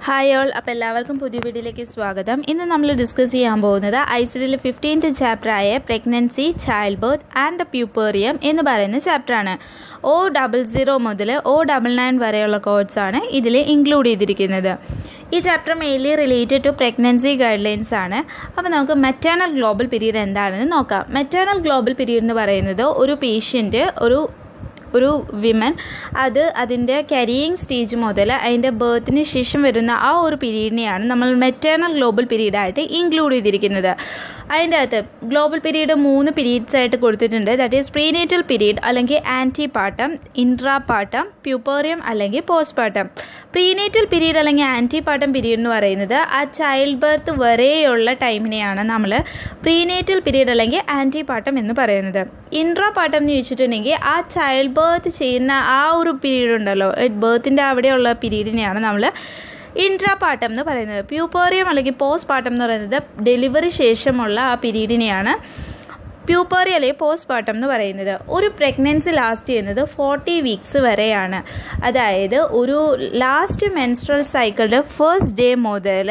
Hi all, അപ്പോൾ എല്ലാവർക്കും പുതിയ വീഡിയോയിലേക്ക് സ്വാഗതം. ഇന്ന് നമ്മൾ ഡിസ്കസ് ചെയ്യാൻ പോകുന്നത് ഐസിഡിയിലെ 15th ചാപ്റ്ററായ pregnancy, childbirth and the puerperium എന്ന് പറയുന്ന ചാപ്റ്ററാണ്. O00 മുതൽ O99 വരെയുള്ള കോഡ്സാണ് ഇതിൽ ഇൻക്ലൂഡ് ചെയ്തിരിക്കുന്നത്. ഈ chapter mainly related to pregnancy guidelines ആണ്. അപ്പോൾ നമുക്ക് മെറ്റേണൽ ഗ്ലോബൽ പീരീഡ് എന്താണെന്ന് നോക്കാം. മെറ്റേണൽ ഗ്ലോബൽ പീരീഡ് എന്ന് പറയുന്നത് ഒരു പേഷ്യൻറ്റ് ഒരു വിമൻ അതിൻ്റെ ക്യാരിയിങ് സ്റ്റേജ് മുതൽ അതിൻ്റെ ബർത്തിന് ശേഷം വരുന്ന ആ ഒരു പീരീഡിനെയാണ് നമ്മൾ മെറ്റേണൽ ഗ്ലോബൽ പീരീഡായിട്ട് ഇൻക്ലൂഡ് ചെയ്തിരിക്കുന്നത്. അതിൻ്റെ അകത്ത് ഗ്ലോബൽ പീരീഡ് 3 പീരീഡ്സ് ആയിട്ട് കൊടുത്തിട്ടുണ്ട്. ദാറ്റ് ഈസ് പ്രീനേറ്റൽ പീരീഡ് അല്ലെങ്കിൽ ആൻറ്റിപാർട്ടം, ഇൻട്രാപാർട്ടം, പ്യൂപ്പേറിയം അല്ലെങ്കിൽ പോസ്റ്റ്പാർട്ടം. പ്രീനേറ്റൽ പീരീഡ് അല്ലെങ്കിൽ ആൻറ്റിപാർട്ടം പീരീഡ് എന്ന് പറയുന്നത് ആ ചൈൽഡ് ബർത്ത് വരെയുള്ള ടൈമിനെയാണ് നമ്മൾ പ്രീനേറ്റൽ പീരീഡ് അല്ലെങ്കിൽ ആൻറ്റിപാർട്ടം എന്ന് പറയുന്നത്. ഇൻട്രാപാർട്ടം എന്ന് ചോദിച്ചിട്ടുണ്ടെങ്കിൽ ആ ചൈൽഡ് ബർത്ത് ചെയ്യുന്ന ആ ഒരു പീരീഡ് ഉണ്ടല്ലോ, ബർത്തിൻ്റെ അവിടെയുള്ള പീരീഡിനെയാണ് നമ്മൾ ഇൻട്രാപാർട്ടം എന്ന് പറയുന്നത്. പ്യൂപ്പേറിയം അല്ലെങ്കിൽ പോസ്റ്റ് പാർട്ടം എന്ന് പറയുന്നത് ഡെലിവറി ശേഷമുള്ള ആ പീരീഡിനെയാണ് പ്യൂപ്പേറിയം അല്ലെങ്കിൽ പോസ്റ്റ് പാർട്ടം എന്ന് പറയുന്നത്. ഒരു പ്രഗ്നൻസി ലാസ്റ്റ് ചെയ്യുന്നത് 40 വീക്സ് വരെയാണ്. അതായത് ഒരു ലാസ്റ്റ് മെൻസ്ട്രൽ സൈക്കിളിൻ്റെ ഫസ്റ്റ് ഡേ മുതൽ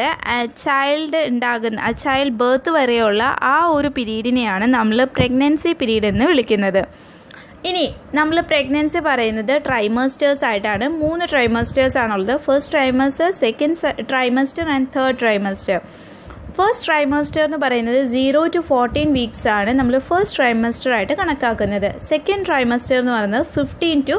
ചൈൽഡ് ബർത്ത് വരെയുള്ള ആ ഒരു പീരീഡിനെയാണ് നമ്മൾ പ്രഗ്നൻസി പീരീഡ് എന്ന് വിളിക്കുന്നത്. ഇനി നമ്മൾ പ്രഗ്നൻസി പറയുന്നത് ട്രൈമസ്റ്റേഴ്സ് ആയിട്ടാണ്. 3 ട്രൈമസ്റ്റേഴ്സ് ആണുള്ളത്. First trimester, second trimester and third trimester. First trimester എന്ന് പറയുന്നത് 0 to 14 വീക്സ് ആണ് നമ്മൾ ഫസ്റ്റ് ട്രൈമസ്റ്റർ ആയിട്ട് കണക്കാക്കുന്നത്. സെക്കൻഡ് ട്രൈമസ്റ്റർ എന്ന് പറയുന്നത് 15 to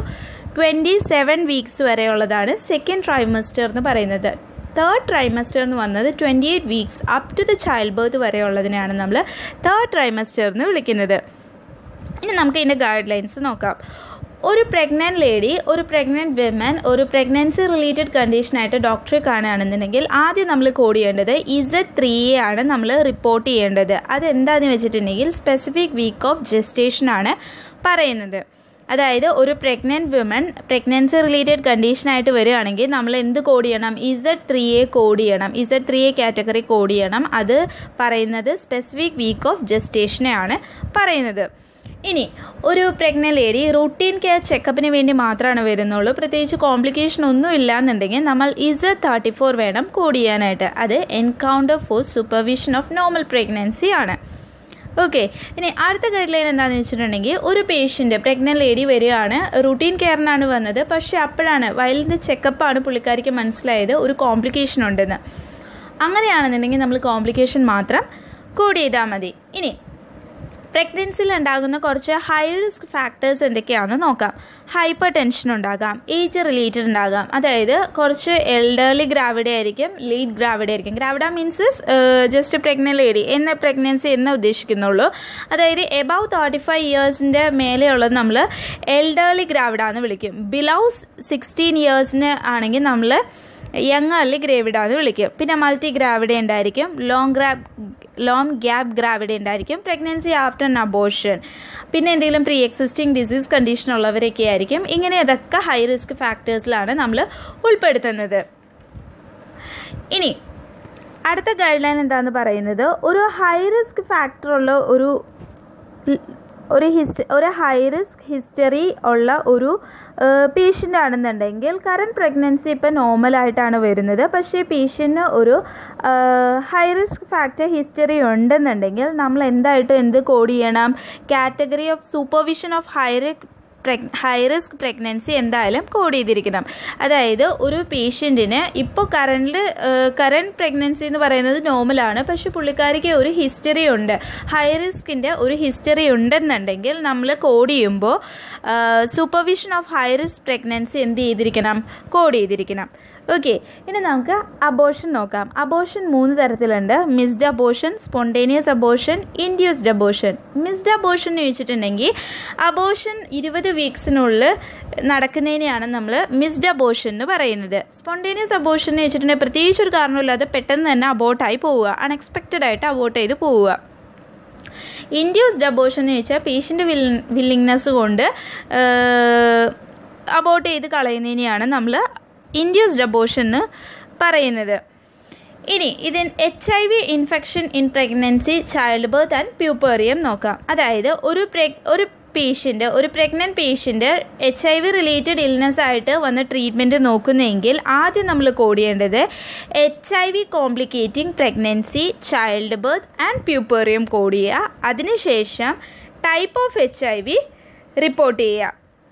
27 വീക്സ് വരെയുള്ളതാണ് സെക്കൻഡ് ട്രൈമസ്റ്റർ എന്ന് പറയുന്നത്. തേർഡ് ട്രൈമസ്റ്റർ എന്ന് പറയുന്നത് 28 weeks up to the childbirth വരെയുള്ളതിനെയാണ് നമ്മൾ തേർഡ് ട്രൈമസ്റ്റർ എന്ന് വിളിക്കുന്നത്. ഇനി നമുക്ക് ഇതിൻ്റെ ഗൈഡ് ലൈൻസ് നോക്കാം. ഒരു പ്രഗ്നൻറ്റ് ലേഡി, ഒരു പ്രഗ്നൻറ്റ് വിമൻ ഒരു പ്രഗ്നൻസി റിലേറ്റഡ് കണ്ടീഷനായിട്ട് ഡോക്ടറെ കാണുകയാണെന്നുണ്ടെങ്കിൽ ആദ്യം നമ്മൾ കോഡ് ചെയ്യേണ്ടത് Z3A ആണ് നമ്മൾ റിപ്പോർട്ട് ചെയ്യേണ്ടത്. അതെന്താണെന്ന് വെച്ചിട്ടുണ്ടെങ്കിൽ സ്പെസിഫിക് വീക്ക് ഓഫ് ജെസ്റ്റേഷൻ ആണ് പറയുന്നത്. അതായത് ഒരു പ്രഗ്നൻറ്റ് വിമൻ പ്രഗ്നൻസി റിലേറ്റഡ് കണ്ടീഷനായിട്ട് വരികയാണെങ്കിൽ നമ്മൾ എന്ത് കോഡ് ചെയ്യണം? Z3A കോഡ് ചെയ്യണം. Z3A കാറ്റഗറി കോഡ് ചെയ്യണം. അത് പറയുന്നത് സ്പെസിഫിക് വീക്ക് ഓഫ് ജെസ്റ്റേഷനെയാണ് പറയുന്നത്. ഇനി ഒരു പ്രഗ്നൻറ്റ് ലേഡി റൂട്ടീൻ കെയർ ചെക്കപ്പിന് വേണ്ടി മാത്രമാണ് വരുന്നുള്ളൂ, പ്രത്യേകിച്ച് കോംപ്ലിക്കേഷൻ ഒന്നും ഇല്ലാന്നുണ്ടെങ്കിൽ നമ്മൾ Z34 വേണം കോഡ് ചെയ്യാനായിട്ട്. അത് encounter for supervision of normal pregnancy ആണ്. ഓക്കെ, ഇനി അടുത്ത ഗൈഡ് ലൈൻ എന്താണെന്ന് വെച്ചിട്ടുണ്ടെങ്കിൽ ഒരു പേഷ്യൻ്റ് പ്രഗ്നൻറ്റ് ലേഡി വരികയാണ്, റൂട്ടീൻ കെയറിനാണ് വന്നത്. പക്ഷേ അപ്പോഴാണ് വൈൽഡ് ചെക്കപ്പാണ് പുള്ളിക്കാരിക്ക് മനസ്സിലായത് ഒരു കോംപ്ലിക്കേഷൻ ഉണ്ടെന്ന്. അങ്ങനെയാണെന്നുണ്ടെങ്കിൽ നമ്മൾ കോംപ്ലിക്കേഷൻ മാത്രം കോഡ് ചെയ്താൽ മതി. ഇനി പ്രഗ്നൻസിയിൽ ഉണ്ടാകുന്ന കുറച്ച് ഹൈ റിസ്ക് ഫാക്ടേഴ്സ് എന്തൊക്കെയാണെന്ന് നോക്കാം. ഹൈപ്പർ ടെൻഷൻ ഉണ്ടാകാം, ഏജ് റിലേറ്റഡ് ഉണ്ടാകാം. അതായത് കുറച്ച് എൽഡർലി ഗ്രാവിഡ ആയിരിക്കും, ലേറ്റ് ഗ്രാവിഡ ആയിരിക്കും. Gravida means just pregnant lady എന്ന പ്രഗ്നൻസി എന്ന് ഉദ്ദേശിക്കുന്നുള്ളൂ. അതായത് എബവ് 35 ഇയേഴ്സിൻ്റെ മേലെയുള്ളത് നമ്മൾ എൽഡർലി ഗ്രാവിഡ എന്ന് വിളിക്കും. ബിലോ 16 ഇയേഴ്സിന് ആണെങ്കിൽ നമ്മൾ യങ് അർലി ഗ്രാവിഡ എന്ന് വിളിക്കും. പിന്നെ മൾട്ടി ഗ്രാവിഡ ഉണ്ടായിരിക്കും, ലോങ് ഗ്യാപ്പ് ഗ്രാവിഡ ഉണ്ടായിരിക്കും, പ്രഗ്നൻസി ആഫ്റ്റർ ആൻ അബോർഷൻ, പിന്നെ എന്തെങ്കിലും പ്രീ എക്സിസ്റ്റിംഗ് ഡിസീസ് കണ്ടീഷൻ ഉള്ളവരൊക്കെ ആയിരിക്കും. ഇങ്ങനെ ഇതൊക്കെ ഹൈ റിസ്ക് ഫാക്ടേഴ്സിലാണ് നമ്മൾ ഉൾപ്പെടുത്തുന്നത്. ഇനി അടുത്ത ഗൈഡ് ലൈൻ എന്താണെന്ന് പറയുന്നത്, ഒരു ഹൈ റിസ്ക് ഫാക്ടറുള്ള ഒരു ഹൈ റിസ്ക് ഹിസ്റ്ററി ഉള്ള ഒരു പേഷ്യൻ്റ് ആണെന്നുണ്ടെങ്കിൽ കറൻറ്റ് പ്രഗ്നൻസി ഇപ്പം നോർമലായിട്ടാണ് വരുന്നത്. പക്ഷേ പേഷ്യൻറ്റിന് ഒരു ഹൈ റിസ്ക് ഫാക്ടർ ഹിസ്റ്ററി ഉണ്ടെന്നുണ്ടെങ്കിൽ നമ്മൾ എന്ത് കോഡ് ചെയ്യണം? Category of supervision of high risk pregnancy എന്തായാലും കോഡ് ചെയ്തിരിക്കണം. അതായത് ഒരു പേഷ്യൻറ്റിന് ഇപ്പോൾ കറൻറ്റ് പ്രഗ്നൻസി എന്ന് പറയുന്നത് നോർമലാണ്, പക്ഷേ പുള്ളിക്കാരിക്ക് ഒരു ഹിസ്റ്ററി ഉണ്ട്, ഹൈ റിസ്കിൻ്റെ ഒരു ഹിസ്റ്ററി ഉണ്ടെന്നുണ്ടെങ്കിൽ നമ്മൾ കോഡ് ചെയ്യുമ്പോൾ supervision of high risk pregnancy code ചെയ്തിരിക്കണം. ഓക്കെ, ഇനി നമുക്ക് അബോർഷൻ നോക്കാം. അബോർഷൻ 3 തരത്തിലുണ്ട്. Missed abortion, spontaneous abortion, induced abortion. Missed abortion എന്ന് ചോദിച്ചിട്ടുണ്ടെങ്കിൽ അബോർഷൻ 20 വീക്സിനുള്ളിൽ നടക്കുന്നതിനെയാണ് നമ്മൾ മിസ്ഡ് അബോർഷൻ എന്ന് പറയുന്നത്. സ്പോണ്ടേനിയസ് അബോർഷൻ എന്ന് വെച്ചിട്ടുണ്ടെങ്കിൽ പ്രത്യേകിച്ച് ഒരു കാരണമില്ലാതെ പെട്ടെന്ന് തന്നെ അബോർട്ടായി പോവുക, അൺഎക്സ്പെക്റ്റഡ് ആയിട്ട് അബോർട്ട് ചെയ്ത് പോവുക. ഇൻഡ്യൂസ്ഡ് അബോർഷൻ എന്ന് ചോദിച്ചാൽ പേഷ്യൻ്റ് വില്ലിങ്നെസ് കൊണ്ട് അബോർട്ട് ചെയ്ത് കളയുന്നതിനെയാണ് നമ്മൾ ഇൻഡ്യൂസ്ഡ് അബോർഷൻ എന്ന് പറയുന്നത്. ഇനി ഇതിന് HIV infection in pregnancy, childbirth and puerperium നോക്കാം. അതായത് ഒരു പേഷ്യൻ്റ്, ഒരു pregnant patient HIV related illness ആയിട്ട് വന്ന് ട്രീറ്റ്മെൻറ്റ് നോക്കുന്നതെങ്കിൽ ആദ്യം നമ്മൾ കോഡ് ചെയ്യേണ്ടത് HIV complicating pregnancy, childbirth and puerperium code ചെയ്യുക. അതിനുശേഷം ടൈപ്പ് ഓഫ് HIV റിപ്പോർട്ട് ചെയ്യുക.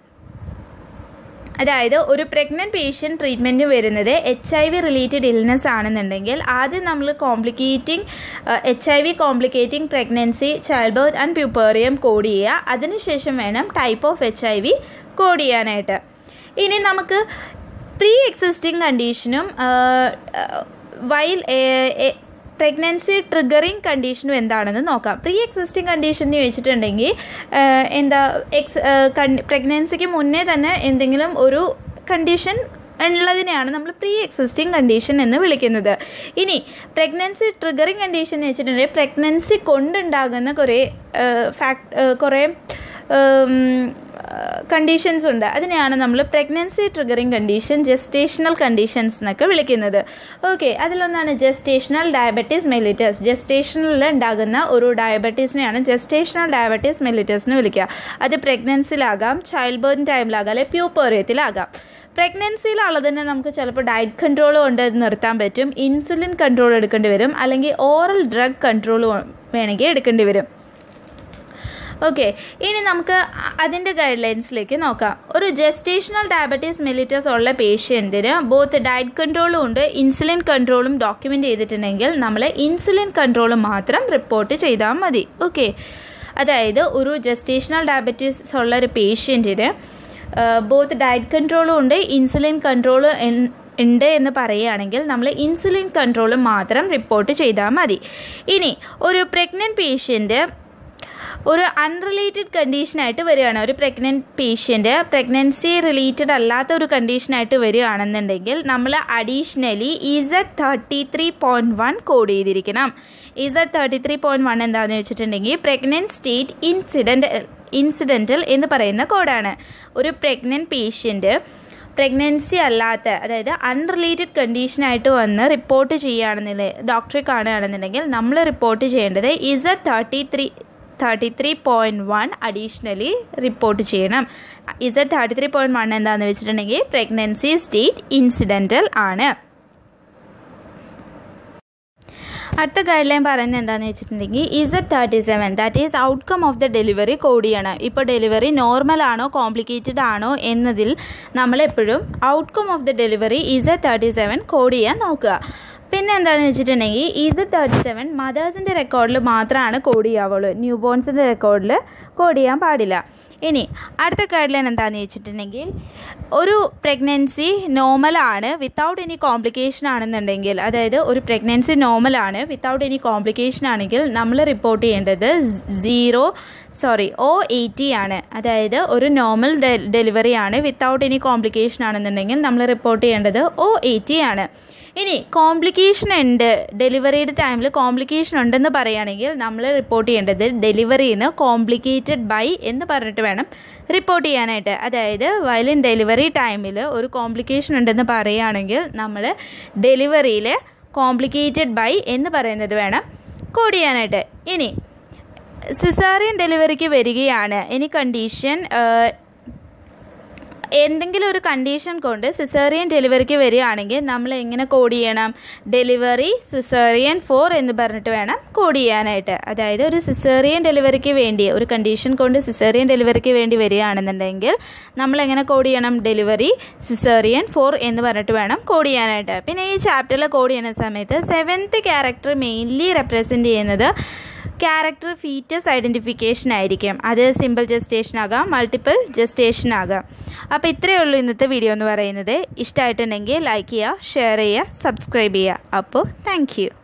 അതായത് ഒരു പ്രഗ്നൻറ്റ് പേഷ്യൻ്റ് ട്രീറ്റ്മെൻറ്റ് വരുന്നത് HIV റിലേറ്റഡ് ഇൽനെസ് ആണെന്നുണ്ടെങ്കിൽ ആദ്യം നമ്മൾ HIV complicating pregnancy, childbirth and puerperium code ചെയ്യുക. അതിനുശേഷം വേണം ടൈപ്പ് ഓഫ് HIV കോഡ് ചെയ്യാനായിട്ട്. ഇനി നമുക്ക് പ്രീ എക്സിസ്റ്റിംഗ് കണ്ടീഷനും പ്രഗ്നൻസി ട്രിഗറിങ് കണ്ടീഷനും എന്താണെന്ന് നോക്കാം. പ്രീ എക്സിസ്റ്റിംഗ് കണ്ടീഷൻ എന്ന് ചോദിച്ചിട്ടുണ്ടെങ്കിൽ പ്രഗ്നൻസിക്ക് മുന്നേ തന്നെ എന്തെങ്കിലും ഒരു കണ്ടീഷൻ ഉള്ളതിനെയാണ് നമ്മൾ പ്രീ എക്സിസ്റ്റിംഗ് കണ്ടീഷൻ എന്ന് വിളിക്കുന്നത്. ഇനി പ്രഗ്നൻസി ട്രിഗറിങ് കണ്ടീഷൻ എന്ന് വെച്ചിട്ടുണ്ടെങ്കിൽ പ്രഗ്നൻസി കൊണ്ടുണ്ടാകുന്ന കുറേ കണ്ടീഷൻസ് ഉണ്ട്. അതിനെയാണ് നമ്മൾ pregnancy triggering condition, gestational conditions എന്നൊക്കെ വിളിക്കുന്നത്. ഓക്കെ, അതിലൊന്നാണ് ജെസ്റ്റേഷണൽ ഡയബറ്റീസ് മെല്ലിറ്റസ്. ജെസ്റ്റേഷനിൽ ഉണ്ടാകുന്ന ഒരു ഡയബറ്റീസിനെയാണ് ജെസ്റ്റേഷണൽ ഡയബറ്റീസ് മെല്ലിറ്റസ് എന്ന് വിളിക്കുക. അത് പ്രഗ്നൻസിയിലാകാം, ചൈൽഡ് ബർത്ത് ടൈമിലാകാം, അല്ലെങ്കിൽ പ്യൂപ്പറിയത്തിലാകാം. പ്രഗ്നൻസിയിലുള്ളത് തന്നെ നമുക്ക് ചിലപ്പോൾ ഡയറ്റ് കൺട്രോൾ കൊണ്ട് നിർത്താൻ പറ്റും, ഇൻസുലിൻ കൺട്രോൾ എടുക്കേണ്ടി വരും, അല്ലെങ്കിൽ ഓറൽ ഡ്രഗ് കൺട്രോൾ വേണമെങ്കിൽ എടുക്കേണ്ടി വരും. ഓക്കെ, ഇനി നമുക്ക് അതിൻ്റെ ഗൈഡ് ലൈൻസിലേക്ക് നോക്കാം. ഒരു ജെസ്റ്റേഷണൽ ഡയബറ്റീസ് മെല്ലിറ്റസ് ഉള്ള പേഷ്യൻറ്റിന് ബോത്ത് ഡയറ്റ് കൺട്രോളും ഉണ്ട്, ഇൻസുലിൻ കൺട്രോളും ഡോക്യുമെൻ്റ് ചെയ്തിട്ടുണ്ടെങ്കിൽ നമ്മൾ ഇൻസുലിൻ കൺട്രോൾ മാത്രം റിപ്പോർട്ട് ചെയ്താൽ മതി. ഓക്കെ, അതായത് ഒരു ജെസ്റ്റേഷണൽ ഡയബറ്റീസ് ഉള്ള ഒരു പേഷ്യൻറ്റിന് ബോത്ത് ഡയറ്റ് കൺട്രോളും ഉണ്ട്, ഇൻസുലിൻ കൺട്രോൾ ഉണ്ട് എന്ന് പറയുകയാണെങ്കിൽ നമ്മൾ ഇൻസുലിൻ കൺട്രോൾ മാത്രം റിപ്പോർട്ട് ചെയ്താൽ മതി. ഇനി ഒരു പ്രഗ്നൻറ്റ് പേഷ്യൻറ്റ് ഒരു അൺറിലേറ്റഡ് കണ്ടീഷനായിട്ട് വരികയാണ്, ഒരു പ്രഗ്നൻറ്റ് പേഷ്യൻ്റ് പ്രഗ്നൻസി റിലേറ്റഡ് അല്ലാത്ത ഒരു കണ്ടീഷനായിട്ട് വരികയാണെന്നുണ്ടെങ്കിൽ നമ്മൾ അഡീഷണലി Z33.1 കോഡ് ചെയ്തിരിക്കണം. Z33.1 എന്താണെന്ന് വെച്ചിട്ടുണ്ടെങ്കിൽ പ്രഗ്നൻറ്റ് സ്റ്റേറ്റ് ഇൻസിഡൻ്റൽ എന്ന് പറയുന്ന കോഡാണ്. ഒരു പ്രഗ്നൻറ്റ് പേഷ്യൻ്റ് പ്രഗ്നൻസി അല്ലാത്ത, അതായത് അൺറിലേറ്റഡ് കണ്ടീഷനായിട്ട് വന്ന് റിപ്പോർട്ട് ചെയ്യുകയാണെന്നുണ്ടെങ്കിൽ, ഡോക്ടറെ കാണുകയാണെന്നുണ്ടെങ്കിൽ നമ്മൾ റിപ്പോർട്ട് ചെയ്യേണ്ടത് Z33.1 അഡീഷണലി റിപ്പോർട്ട് ചെയ്യണം. Z33.1 എന്താണെന്ന് വെച്ചിട്ടുണ്ടെങ്കിൽ പ്രഗ്നൻസി സ്റ്റേറ്റ് ഇൻസിഡൻ്റൽ ആണ്. അടുത്ത ഗൈഡ് ലൈൻ പറയുന്നത് എന്താണെന്ന് വെച്ചിട്ടുണ്ടെങ്കിൽ Z37, that is outcome of the delivery code ചെയ്യണം. ഇപ്പോൾ ഡെലിവറി നോർമൽ ആണോ കോംപ്ലിക്കേറ്റഡ് ആണോ എന്നതിൽ നമ്മളെപ്പോഴും outcome of the delivery Z37 code ചെയ്യാൻ നോക്കുക. പിന്നെ എന്താണെന്ന് വെച്ചിട്ടുണ്ടെങ്കിൽ Z37 മദേഴ്സിൻ്റെ റെക്കോർഡിൽ മാത്രമാണ് കോഡ് ചെയ്യാവുള്ളൂ, ന്യൂ ബോൺസിൻ്റെ റെക്കോർഡിൽ കോഡ് ചെയ്യാൻ പാടില്ല. ഇനി അടുത്ത ഗൈഡ് ലൈൻ എന്താണെന്ന് വെച്ചിട്ടുണ്ടെങ്കിൽ ഒരു പ്രഗ്നൻസി നോർമലാണ് വിത്തൗട്ട് എനി കോംപ്ലിക്കേഷൻ ആണെന്നുണ്ടെങ്കിൽ, അതായത് ഒരു പ്രഗ്നൻസി നോർമലാണ് വിത്തൗട്ട് എനി കോംപ്ലിക്കേഷൻ ആണെങ്കിൽ നമ്മൾ റിപ്പോർട്ട് ചെയ്യേണ്ടത് O80 ആണ്. അതായത് ഒരു നോർമൽ ഡെലിവറി ആണ് വിത്തൗട്ട് എനി കോംപ്ലിക്കേഷൻ ആണെന്നുണ്ടെങ്കിൽ നമ്മൾ റിപ്പോർട്ട് ചെയ്യേണ്ടത് O80 ആണ്. ഇനി കോംപ്ലിക്കേഷൻ ഉണ്ട്, ഡെലിവറിയുടെ ടൈമിൽ കോംപ്ലിക്കേഷൻ ഉണ്ടെന്ന് പറയുകയാണെങ്കിൽ നമ്മൾ റിപ്പോർട്ട് ചെയ്യേണ്ടത് ഡെലിവറിന്ന് കോംപ്ലിക്കേറ്റഡ് ബൈ എന്ന് പറഞ്ഞിട്ട് വേണം റിപ്പോർട്ട് ചെയ്യാനായിട്ട്. അതായത് വൈൽ ഇൻ ഡെലിവറി ടൈമിൽ ഒരു കോംപ്ലിക്കേഷൻ ഉണ്ടെന്ന് പറയുകയാണെങ്കിൽ നമ്മൾ ഡെലിവറിയിൽ കോംപ്ലിക്കേറ്റഡ് ബൈ എന്ന് പറയുന്നത് വേണം കോഡ് ചെയ്യാനായിട്ട്. ഇനി സിസേറിയൻ ഡെലിവറിക്ക് വരികയാണ്, ഇനി കണ്ടീഷൻ എന്തെങ്കിലും ഒരു കണ്ടീഷൻ കൊണ്ട് സിസേറിയൻ ഡെലിവറിക്ക് വരികയാണെങ്കിൽ നമ്മൾ എങ്ങനെ കോഡ് ചെയ്യണം? ഡെലിവറി സിസേറിയൻ 4 എന്ന് പറഞ്ഞിട്ട് വേണം കോഡ് ചെയ്യാനായിട്ട്. അതായത് ഒരു സിസേറിയൻ ഡെലിവറിക്ക് വേണ്ടി, ഒരു കണ്ടീഷൻ കൊണ്ട് സിസേറിയൻ ഡെലിവറിക്ക് വേണ്ടി വരികയാണെന്നുണ്ടെങ്കിൽ നമ്മൾ എങ്ങനെ കോഡ് ചെയ്യണം? ഡെലിവറി സിസേറിയൻ 4 എന്ന് പറഞ്ഞിട്ട് വേണം കോഡ് ചെയ്യാനായിട്ട്. പിന്നെ ഈ ചാപ്റ്ററിൽ കോഡ് ചെയ്യുന്ന സമയത്ത് 7th ക്യാരക്ടർ മെയിൻലി റെപ്രസെൻറ്റ് ചെയ്യുന്നത് ക്യാരക്ടർ ഫീറ്റസ് ഐഡൻറ്റിഫിക്കേഷൻ ആയിരിക്കും. അത് സിമ്പിൾ ജെസ്റ്റേഷൻ ആകാം, മൾട്ടിപ്പിൾ ജെസ്റ്റേഷൻ ആകാം. അപ്പോൾ ഇത്രയേ ഉള്ളൂ ഇന്നത്തെ വീഡിയോ എന്ന് പറയുന്നത്. ഇഷ്ടമായിട്ടുണ്ടെങ്കിൽ ലൈക്ക് ചെയ്യുക, ഷെയർ ചെയ്യുക, സബ്സ്ക്രൈബ് ചെയ്യുക. അപ്പോൾ താങ്ക് യു.